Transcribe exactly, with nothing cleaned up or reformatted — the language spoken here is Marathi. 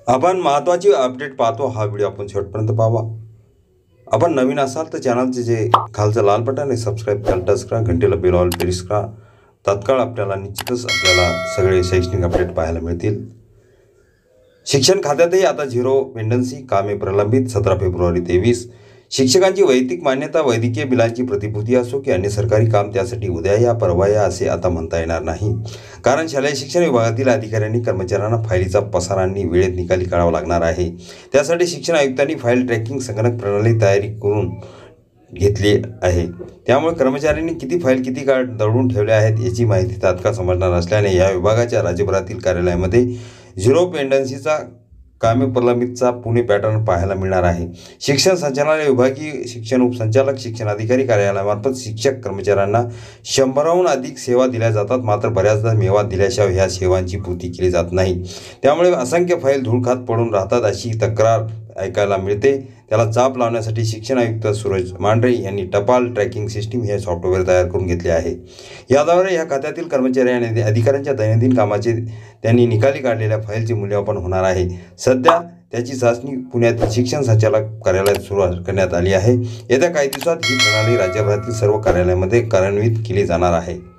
आपण महत्त्वाची अपडेट पाहतो. हा व्हिडिओ आपण शेवटपर्यंत पाहावा. आपण नवीन असाल तर चॅनलचे जे खालचं लाल बटन आहे सबस्क्राईब करा, टच करा, घंटेला बेल ऑल प्रेस करा. तात्काळ आपल्याला निश्चितच आपल्याला सगळे शैक्षणिक अपडेट पाहायला मिळतील. शिक्षण खात्यातही आता झिरो पेंडन्सी, कामे प्रलंबित. सतरा फेब्रुवारी तेवीस. शिक्षकांची वैयक्तिक मान्यता वैद्यकीय बिलांची प्रतिभूती असो की अन्य सरकारी काम त्यासाठी उद्या या परवा या असे आता म्हणता येणार नाही. कारण शालेय शिक्षण विभागातील अधिकाऱ्यांनी कर्मचाऱ्यांना फाईलीचा पसारा आणि वेळेत निकाली काढावा लागणार आहे. त्यासाठी शिक्षण आयुक्तांनी फाईल ट्रॅकिंग संगणक प्रणाली तयारी करून घेतली आहे. त्यामुळे कर्मचाऱ्यांनी किती फाईल किती काळ दडवून ठेवल्या आहेत याची माहिती तात्काळ समजणार असल्याने या विभागाच्या राज्यभरातील कार्यालयामध्ये झिरो पेंडन्सीचा कामे प्रलंबितचा पुणे पॅटर्न पाहायला मिळणार आहे. शिक्षण संचालनालय विभागीय शिक्षण उपसंचालक शिक्षण अधिकारी कार्यालयामार्फत शिक्षक कर्मचाऱ्यांना शंभराहून अधिक सेवा दिल्या जातात. मात्र बऱ्याचदा मेवा दिल्याशिवाय ह्या सेवांची पूर्ती केली जात नाही. त्यामुळे असंख्य फाईल धूळखात पडून राहतात अशी तक्रार ऐकायला मिळते. त्याला चाप लावण्यासाठी शिक्षण आयुक्त सूरज मांढरे यांनी टपाल ट्रॅकिंग सिस्टीम हे सॉफ्टवेअर तयार करून घेतले आहे. याद्वारे या खात्यातील कर्मचारी आणि अधिकाऱ्यांच्या दैनंदिन कामाचे त्यांनी निकाली काढलेल्या फाईलचे मूल्यमापन होणार आहे. सध्या त्याची चाचणी पुण्यातील शिक्षण संचालक कार्यालयात सुरू करण्यात आली आहे. येत्या काही दिवसात ही प्रणाली राज्यभरातील सर्व कार्यालयामध्ये कार्यान्वित केली जाणार आहे.